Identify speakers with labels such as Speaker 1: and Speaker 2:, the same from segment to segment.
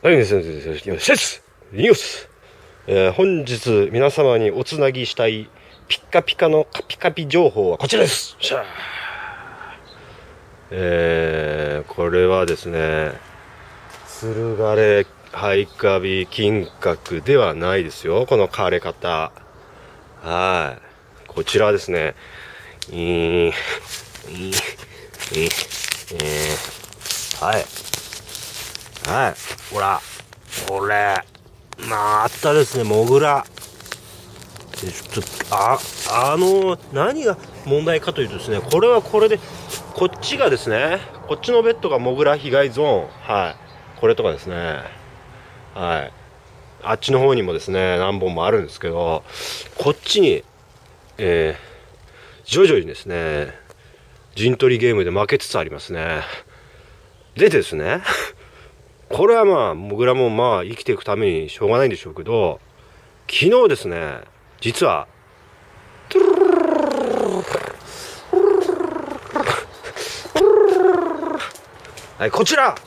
Speaker 1: はい、ですね、ニュース。本日皆様におつなぎしたいピッカピカのカピカピ情報はこちらです。これはですね、鶴枯ハイカビ金閣ではないですよ、この枯れ方。はい。こちらはですね、はい。はい。ほら。これ。またですね、モグラ。ちょっと、何が問題かというとですね、これはこれで、こっちがですね、こっちのベッドがモグラ被害ゾーン。はい。これとかですね。はい。あっちの方にもですね、何本もあるんですけど、こっちに、徐々にですね、陣取りゲームで負けつつありますね。でですね、これはまあ、モグラもまあ生きていくためにしょうがないんでしょうけど、昨日ですね、実は、はい、こちら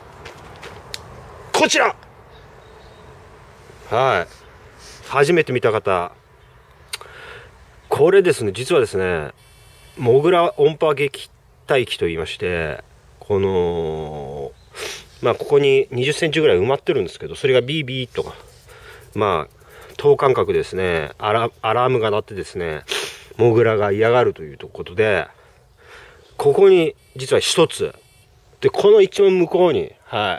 Speaker 1: はい。初めて見た方、これですね、実はですね、モグラ音波撃退機と言いまして、この、まあ、ここに20センチぐらい埋まってるんですけど、それがビービーとか、まあ、等間隔ですね、アラームが鳴ってですね、モグラが嫌がるということで、ここに実は一つ、で、この一番向こうに、はい、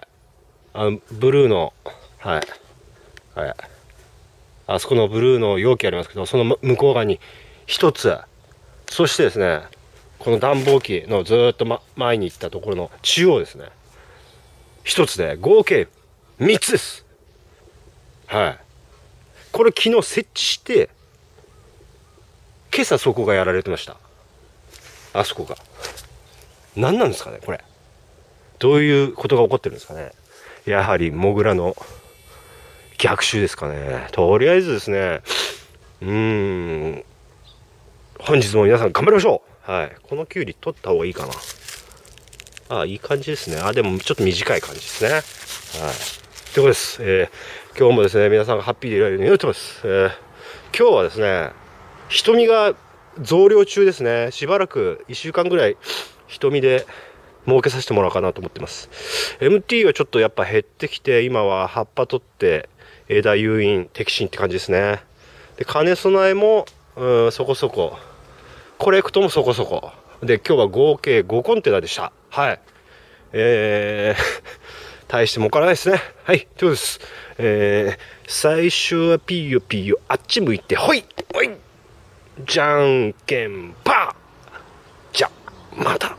Speaker 1: ブルーの、はい、はい、あそこのブルーの容器ありますけど、その向こう側に一つ、そしてですね、この暖房機のずっと、前に行ったところの中央ですね、一つで合計3つです。はい。これ昨日設置して、今朝そこがやられてました。あそこが。何なんですかね、これ。どういうことが起こってるんですかね。やはり、モグラの逆襲ですかね。とりあえずですね、本日も皆さん頑張りましょう。はい。このキュウリ取った方がいいかな。あ、いい感じですね。あ、でもちょっと短い感じですね。はい。ということです。今日もですね、皆さんがハッピーでいられるように祈ってます。今日はですね、瞳が増量中ですね。しばらく1週間ぐらい瞳で儲けさせてもらおうかなと思ってます。MT はちょっとやっぱ減ってきて、今は葉っぱ取って枝誘引摘心って感じですね。で、兼備えも、そこそこ。コレクトもそこそこ。で、今日は合計5コンテナでした。はい。大して儲からないですね。はい。ということです。最初はピーヨピーヨ、あっち向いて、ほいほいじゃんけんパーじゃ、また。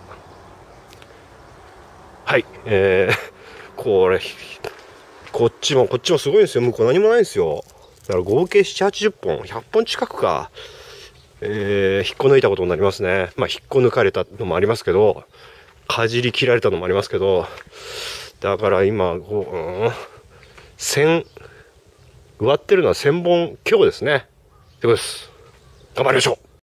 Speaker 1: はい。これ、こっちもすごいんですよ。向こう何もないんですよ。だから合計7、80本、100本近くか。引っこ抜いたことになりますね。まあ、引っこ抜かれたのもありますけど、かじり切られたのもありますけど、だから今、植わってるのは1000本強ですね。ということです。頑張りましょう。